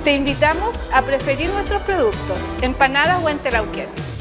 Te invitamos a preferir nuestros productos, Empanadas Huentelauquén.